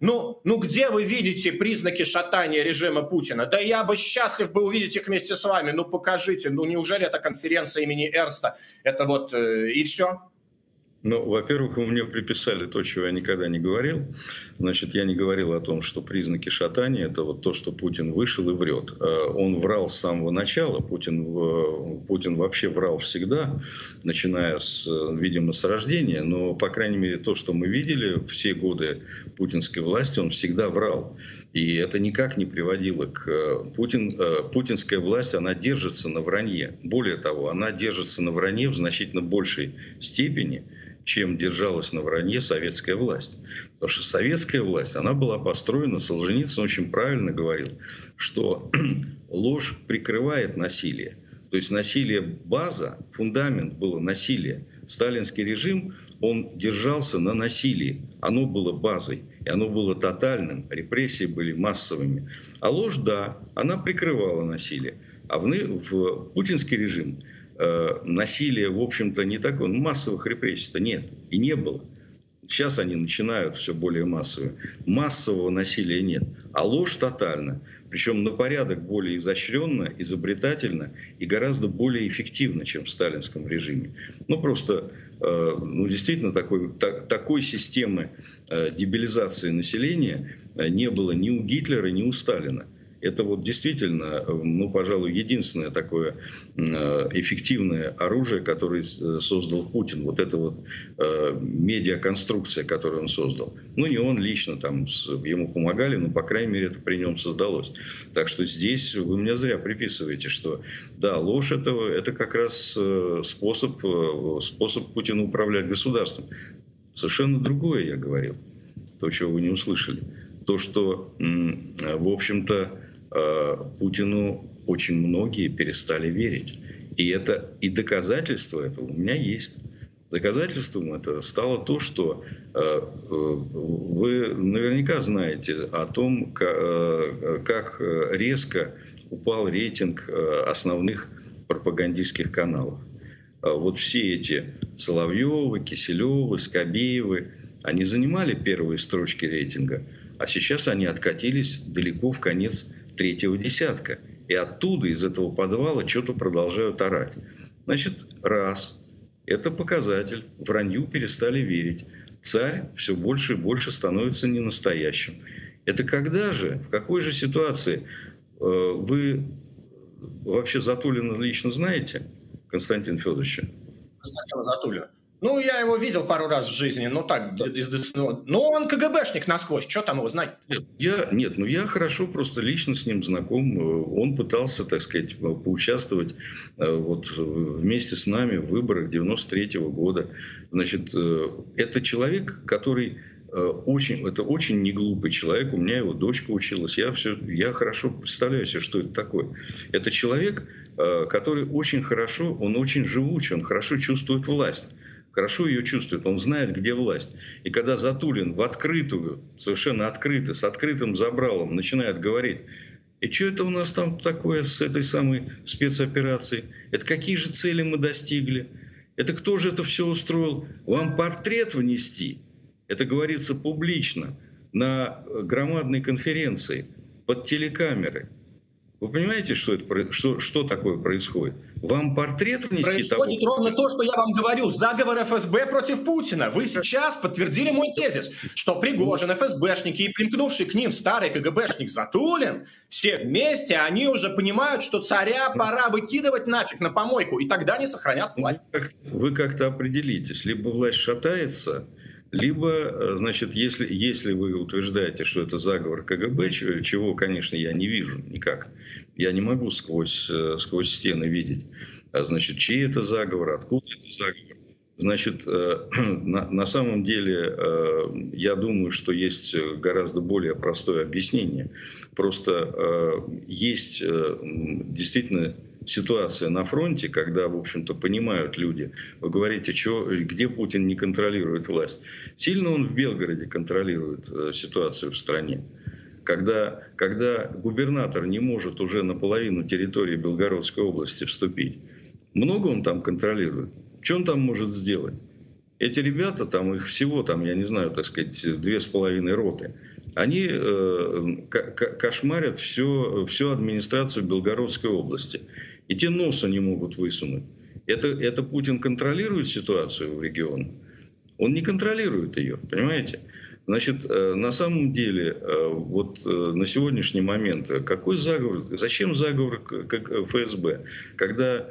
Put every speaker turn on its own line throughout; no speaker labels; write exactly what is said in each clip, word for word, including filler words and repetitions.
Ну, ну где вы видите признаки шатания режима Путина? Да я бы счастлив бы увидеть их вместе с вами. Ну покажите, ну неужели это конференция имени Эрнста? Это вот э, и все?
Ну, во-первых, вы мне приписали то, чего я никогда не говорил. Значит, я не говорил о том, что признаки шатания – это вот то, что Путин вышел и врет. Он врал с самого начала. Путин, Путин вообще врал всегда, начиная, с, видимо, с рождения. Но, по крайней мере, то, что мы видели все годы путинской власти, он всегда врал. И это никак не приводило к... Путин, путинская власть, она держится на вранье. Более того, она держится на вранье в значительно большей степени, чем держалась на вранье советская власть. Потому что советская власть, она была построена, Солженицын очень правильно говорил, что ложь прикрывает насилие. То есть насилие база, фундамент было насилие. Сталинский режим, он держался на насилии. Оно было базой, и оно было тотальным, репрессии были массовыми. А ложь, да, она прикрывала насилие. А в, в путинский режим насилие, в общем-то, не такое. Ну, массовых репрессий-то нет. И не было. Сейчас они начинают все более массовые. Массового насилия нет. А ложь тотальна. Причем на порядок более изощренно, изобретательно и гораздо более эффективно, чем в сталинском режиме. Ну, просто, ну, действительно, такой, так, такой системы дебилизации населения не было ни у Гитлера, ни у Сталина. Это вот действительно, ну, пожалуй, единственное такое эффективное оружие, которое создал Путин. Вот эта вот медиаконструкция, которую он создал. Ну, не он лично, там, ему помогали, но, по крайней мере, это при нем создалось. Так что здесь вы мне зря приписываете, что, да, ложь этого, это как раз способ, способ Путина управлять государством. Совершенно другое я говорил, то, чего вы не услышали. То, что, в общем-то, Путину очень многие перестали верить. И это и доказательство этого у меня есть. Доказательством это стало то, что вы наверняка знаете о том, как резко упал рейтинг основных пропагандистских каналов. Вот все эти Соловьевы, Киселевы, Скобеевы, они занимали первые строчки рейтинга, а сейчас они откатились далеко в конец третьего десятка. И оттуда, из этого подвала, что-то продолжают орать. Значит, раз. Это показатель. Вранью перестали верить. Царь все больше и больше становится ненастоящим. Это когда же, в какой же ситуации вы вообще Затулина лично знаете, Константин Федорович?
Константина Затулина. Ну, я его видел пару раз в жизни, ну так, да. из, ну он КГБшник насквозь, что там его знать?
Нет, я, нет, ну я хорошо просто лично с ним знаком, он пытался, так сказать, поучаствовать вот вместе с нами в выборах девяносто третьего года. Значит, это человек, который очень, это очень неглупый человек, у меня его дочка училась, я, все, я хорошо представляю себе, что это такое. Это человек, который очень хорошо, он очень живучий, он хорошо чувствует власть. Хорошо ее чувствует, он знает, где власть. И когда Затулин в открытую, совершенно открыто, с открытым забралом начинает говорить, и что это у нас там такое с этой самой спецоперацией? Это какие же цели мы достигли? Это кто же это все устроил? Вам портрет внести? Это говорится публично, на громадной конференции, под телекамерой. Вы понимаете, что, это, что, что такое происходит? Вам портрет внести?
Происходит того... ровно то, что я вам говорю. Заговор эф эс бэ против Путина. Вы сейчас подтвердили мой тезис, что Пригожин, эф эс бэшники и примкнувший к ним старый КГБшник Затулин, все вместе, они уже понимают, что царя пора выкидывать нафиг на помойку, и тогда они сохранят власть.
Вы как-то определитесь. Либо власть шатается, либо, значит, если, если вы утверждаете, что это заговор КГБ, чего, конечно, я не вижу никак, я не могу сквозь, сквозь стены видеть, значит, чей это заговор, откуда это заговор. Значит, на, на самом деле, я думаю, что есть гораздо более простое объяснение. Просто есть действительно ситуация на фронте, когда, в общем-то, понимают люди. Вы говорите, что, где Путин не контролирует власть. Сильно он в Белгороде контролирует ситуацию в стране. Когда, когда губернатор не может уже наполовину территории Белгородской области вступить, много он там контролирует. Что он там может сделать? Эти ребята, там их всего, там, я не знаю, так сказать, две с половиной роты. они кошмарят всю, всю администрацию Белгородской области. И те носа не могут высунуть. Это, это Путин контролирует ситуацию в регионе? Он не контролирует ее, понимаете? Значит, на самом деле, вот на сегодняшний момент, какой заговор, зачем заговор как ФСБ? Когда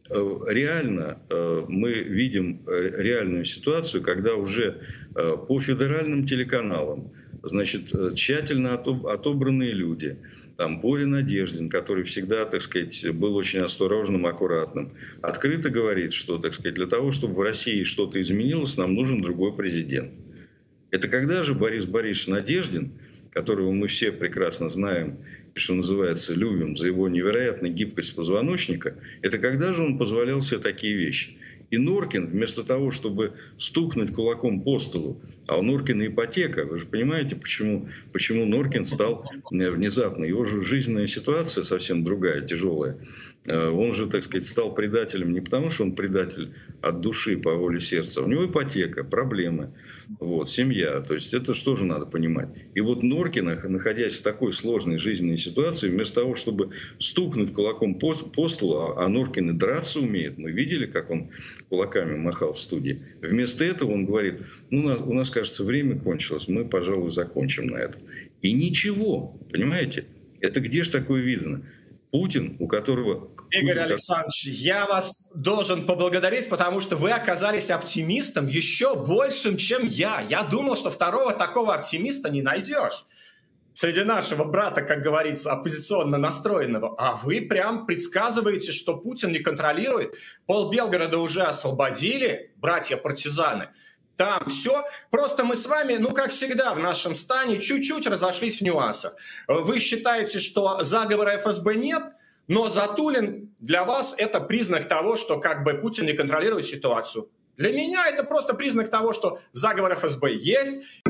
реально мы видим реальную ситуацию, когда уже по федеральным телеканалам, значит, тщательно отобранные люди, там, Боря Надеждин, который всегда, так сказать, был очень осторожным, аккуратным, открыто говорит, что, так сказать, для того, чтобы в России что-то изменилось, нам нужен другой президент. Это когда же Борис Борисович Надеждин, которого мы все прекрасно знаем и, что называется, любим за его невероятную гибкость позвоночника, это когда же он позволял себе такие вещи? И Норкин, вместо того, чтобы стукнуть кулаком по столу, а у Норкина ипотека, вы же понимаете, почему, почему Норкин стал внезапно, его же жизненная ситуация совсем другая, тяжелая. Он же, так сказать, стал предателем не потому, что он предатель от души, по воле сердца. У него ипотека, проблемы, вот, семья. То есть это что же надо понимать? И вот Норкин, находясь в такой сложной жизненной ситуации, вместо того, чтобы стукнуть кулаком по, по столу, а Норкин и драться умеет, мы видели, как он кулаками махал в студии. Вместо этого он говорит, ну, у нас, у нас, кажется, время кончилось, мы, пожалуй, закончим на этом. И ничего, понимаете? Это где же такое видно? Путин, у которого...
Игорь
Путин,
Александрович, я вас должен поблагодарить, потому что вы оказались оптимистом еще большим, чем я. Я думал, что второго такого оптимиста не найдешь среди нашего брата, как говорится, оппозиционно настроенного. А вы прям предсказываете, что Путин не контролирует. Пол Белгорода уже освободили, братья-партизаны. Там все. Просто мы с вами, ну, как всегда в нашем стане, чуть-чуть разошлись в нюансах. Вы считаете, что заговора эф эс бэ нет, но Затулин для вас это признак того, что как бы Путин не контролирует ситуацию. Для меня это просто признак того, что заговор эф эс бэ есть.